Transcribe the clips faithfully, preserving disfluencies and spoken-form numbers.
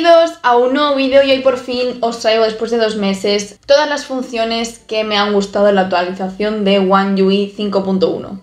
Bienvenidos a un nuevo vídeo y hoy por fin os traigo después de dos meses todas las funciones que me han gustado en la actualización de One U I cinco punto uno.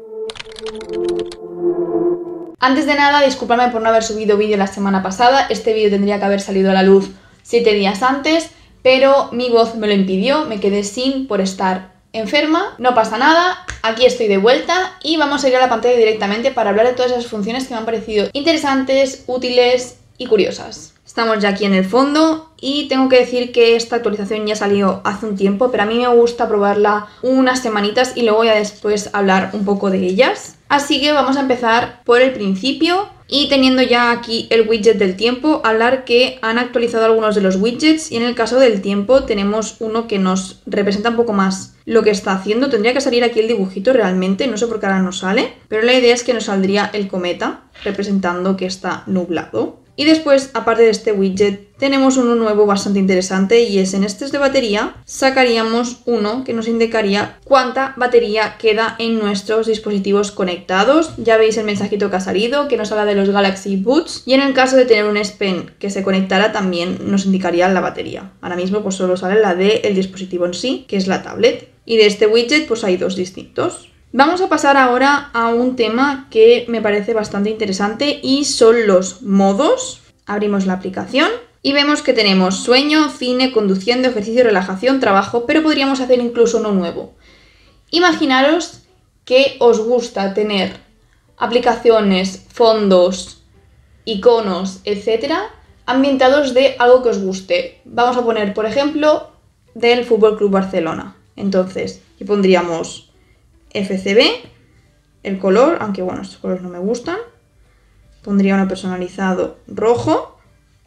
Antes de nada, disculpadme por no haber subido vídeo la semana pasada. Este vídeo tendría que haber salido a la luz siete días antes, pero mi voz me lo impidió, me quedé sin por estar enferma. No pasa nada, aquí estoy de vuelta y vamos a ir a la pantalla directamente para hablar de todas esas funciones que me han parecido interesantes, útiles y curiosas. Estamos ya aquí en el fondo y tengo que decir que esta actualización ya salió hace un tiempo, pero a mí me gusta probarla unas semanitas y luego ya después hablar un poco de ellas. Así que vamos a empezar por el principio y teniendo ya aquí el widget del tiempo, hablar que han actualizado algunos de los widgets y en el caso del tiempo tenemos uno que nos representa un poco más lo que está haciendo. Tendría que salir aquí el dibujito realmente, no sé por qué ahora no sale, pero la idea es que nos saldría el cometa representando que está nublado. Y después, aparte de este widget, tenemos uno nuevo bastante interesante y es en estos de batería. Sacaríamos uno que nos indicaría cuánta batería queda en nuestros dispositivos conectados. Ya veis el mensajito que ha salido, que nos habla de los Galaxy Buds. Y en el caso de tener un S Pen que se conectara, también nos indicaría la batería. Ahora mismo pues solo sale la del dispositivo en sí, que es la tablet. Y de este widget pues hay dos distintos. Vamos a pasar ahora a un tema que me parece bastante interesante y son los modos. Abrimos la aplicación y vemos que tenemos sueño, cine, conduciendo, ejercicio, relajación, trabajo, pero podríamos hacer incluso uno nuevo. Imaginaros que os gusta tener aplicaciones, fondos, iconos, etcétera, ambientados de algo que os guste. Vamos a poner, por ejemplo, del F C Barcelona. Entonces, aquí pondríamos F C B, el color, aunque bueno, estos colores no me gustan. Pondría uno personalizado rojo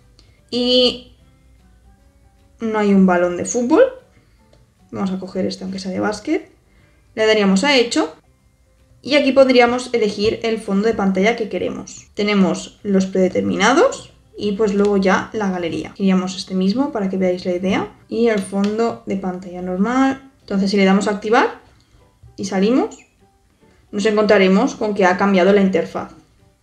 y no hay un balón de fútbol. Vamos a coger este aunque sea de básquet. Le daríamos a hecho y aquí podríamos elegir el fondo de pantalla que queremos. Tenemos los predeterminados y pues luego ya la galería. Iríamos este mismo para que veáis la idea y el fondo de pantalla normal. Entonces si le damos a activar y salimos, nos encontraremos con que ha cambiado la interfaz.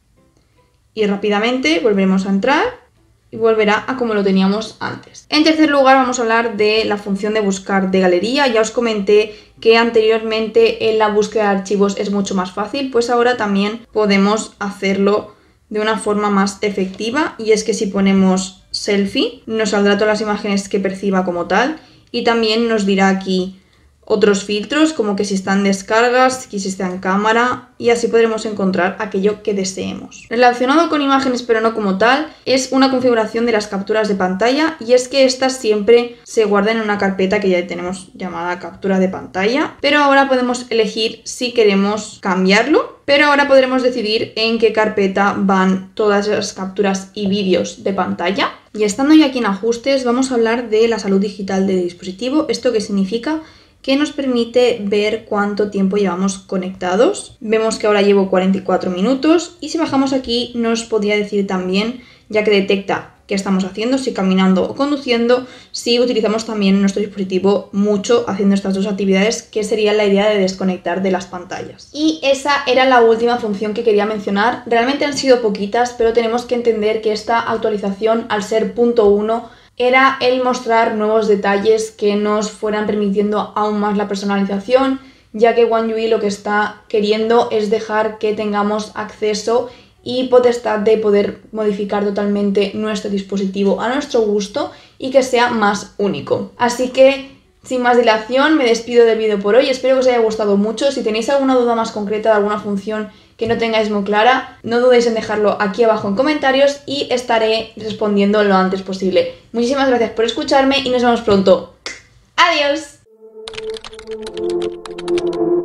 Y rápidamente volveremos a entrar y volverá a como lo teníamos antes. En tercer lugar vamos a hablar de la función de buscar de galería. Ya os comenté que anteriormente en la búsqueda de archivos es mucho más fácil, pues ahora también podemos hacerlo de una forma más efectiva. Y es que si ponemos selfie, nos saldrá todas las imágenes que perciba como tal y también nos dirá aquí otros filtros, como que si está en descargas, que si está en cámara, y así podremos encontrar aquello que deseemos. Relacionado con imágenes pero no como tal, es una configuración de las capturas de pantalla, y es que estas siempre se guardan en una carpeta que ya tenemos llamada captura de pantalla, pero ahora podemos elegir si queremos cambiarlo, pero ahora podremos decidir en qué carpeta van todas las capturas y vídeos de pantalla. Y estando ya aquí en ajustes, vamos a hablar de la salud digital del dispositivo. ¿Esto qué significa? Que nos permite ver cuánto tiempo llevamos conectados. Vemos que ahora llevo cuarenta y cuatro minutos y si bajamos aquí nos podría decir también, ya que detecta qué estamos haciendo, si caminando o conduciendo, si utilizamos también nuestro dispositivo mucho haciendo estas dos actividades, que sería la idea de desconectar de las pantallas. Y esa era la última función que quería mencionar. Realmente han sido poquitas, pero tenemos que entender que esta actualización, al ser punto uno, era el mostrar nuevos detalles que nos fueran permitiendo aún más la personalización, ya que One U I lo que está queriendo es dejar que tengamos acceso y potestad de poder modificar totalmente nuestro dispositivo a nuestro gusto y que sea más único. Así que, sin más dilación, me despido del vídeo por hoy. Espero que os haya gustado mucho. Si tenéis alguna duda más concreta de alguna función que no tengáis muy clara, no dudéis en dejarlo aquí abajo en comentarios y estaré respondiendo lo antes posible. Muchísimas gracias por escucharme y nos vemos pronto. ¡Adiós!